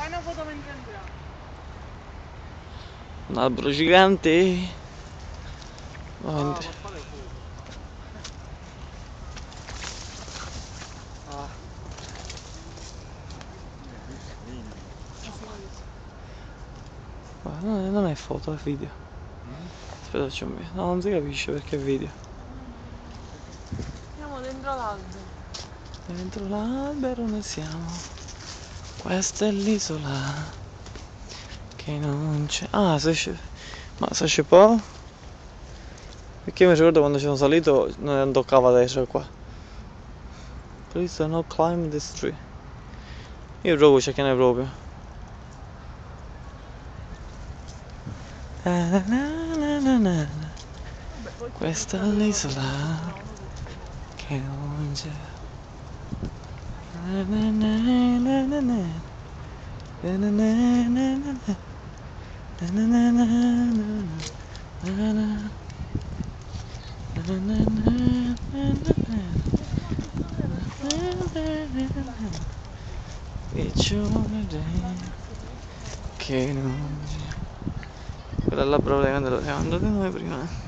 Fai una foto mentre entriamo. Un albero gigante. Ah, Oh, ma fare foto. Ah. ma non è foto, è video. Aspetta, no, non si capisce perché è video. Siamo dentro l'albero. Dentro l'albero noi siamo. Questa è l'isola che non c'è. Ah, se esce. Ma se esce po'? Perché io mi ricordo quando ci sono salito non toccava adesso qua. Please do not climb this tree. Io proprio c'è che ne proprio. Questa è l'isola che non c'è. Che non c'è. Quella là probabilmente lo siamo andati noi prima.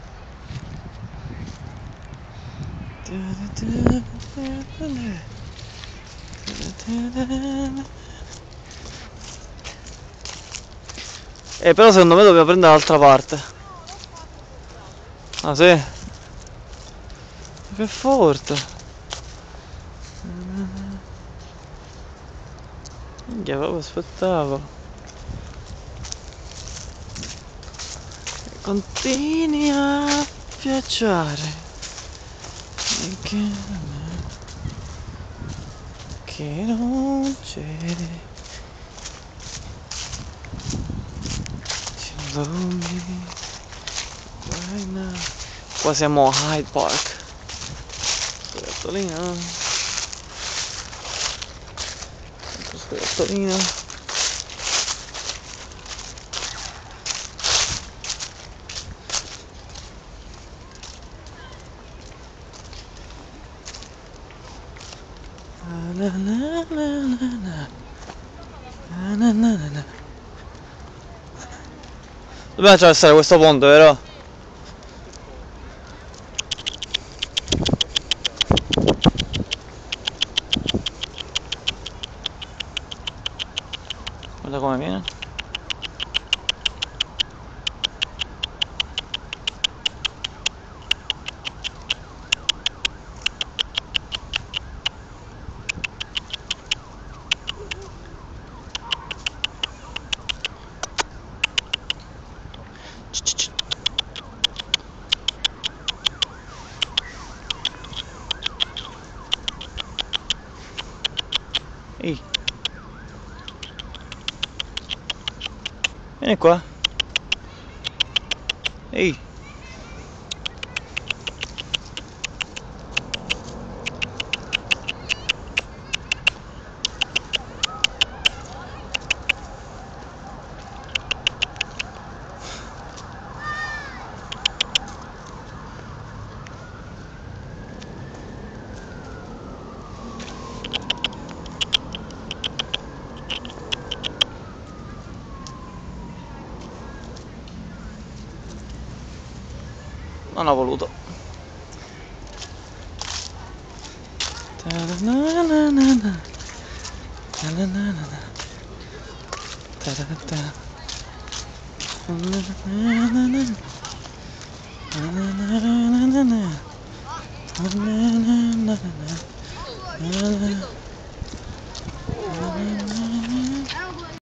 Però secondo me dobbiamo prendere l'altra parte. Ah sì? Che forte. Minchia, proprio spettacolo. Continui a viaggiare. Che non c'è. Qua siamo a Hyde Park. Scoiattolino. Scoiattolino. Dobbiamo attraversare questo ponte, vero? Guarda come viene. Ehi. Vieni qua. Ehi. Non ho voluto.